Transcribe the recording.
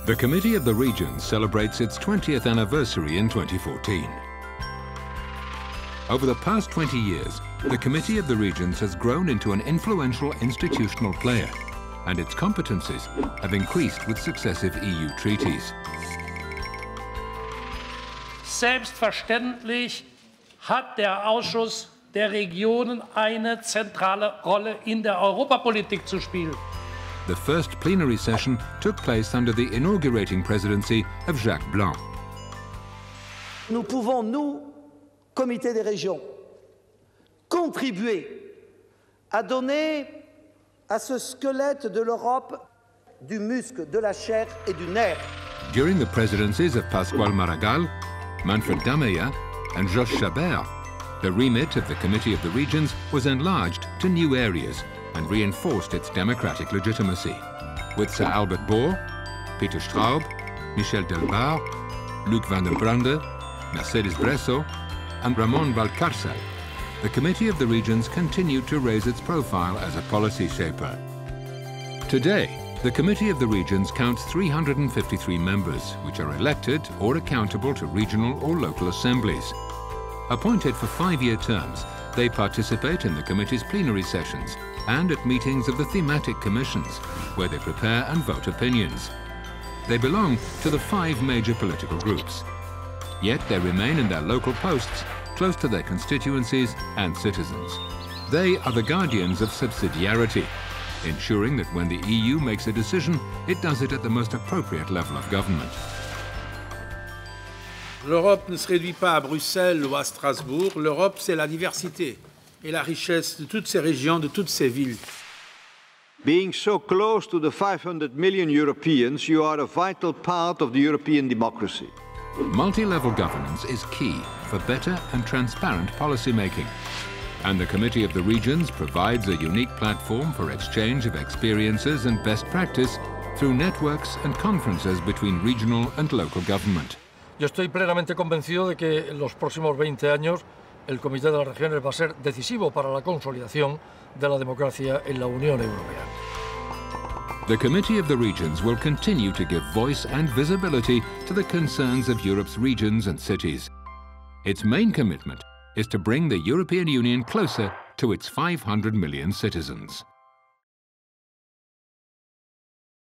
The Committee of the Regions celebrates its 20th anniversary in 2014. Over the past 20 years, the Committee of the Regions has grown into an influential institutional player, and its competencies have increased with successive EU treaties. Selbstverständlich hat der Ausschuss der Regionen eine zentrale Rolle in der Europapolitik zu spielen. The first plenary session took place under the inaugurating presidency of Jacques Blanc. Nous pouvons, nous, Comité des régions, contribuer à donner à ce squelette de l'Europe du muscle, de la chair et du nerf. During the presidencies of Pasquale Maragall, Manfred Dameyer and Jos Chabert, the remit of the Committee of the Regions was enlarged to new areas and reinforced its democratic legitimacy. With Sir Albert Bohr, Peter Straub, Michel Delbar, Luc van den Brande, Mercedes Bresso, and Ramon Valcárcel, the Committee of the Regions continued to raise its profile as a policy shaper. Today, the Committee of the Regions counts 353 members, which are elected or accountable to regional or local assemblies. Appointed for 5-year terms, they participate in the committee's plenary sessions and at meetings of the thematic commissions, where they prepare and vote opinions. They belong to the 5 major political groups. Yet they remain in their local posts, close to their constituencies and citizens. They are the guardians of subsidiarity, ensuring that when the EU makes a decision, it does it at the most appropriate level of government. L'Europe ne se réduit pas à Bruxelles ou à Strasbourg. L'Europe, c'est la diversité et la richesse de toutes ces régions, de toutes ces villes. Being so close to the 500 million Europeans, you are a vital part of the European democracy. Multi-level governance is key for better and transparent policy making. And the Committee of the Regions provides a unique platform for exchange of experiences and best practice through networks and conferences between regional and local government. Yo estoy plenamente convencido de que en los próximos 20 años el Comité de las Regiones va a ser decisivo para la consolidación de la democracia en la Unión Europea. The Committee of the Regions will continue to give voice and visibility to the concerns of Europe's regions and cities. Its main commitment is to bring the European Union closer to its 500 million citizens.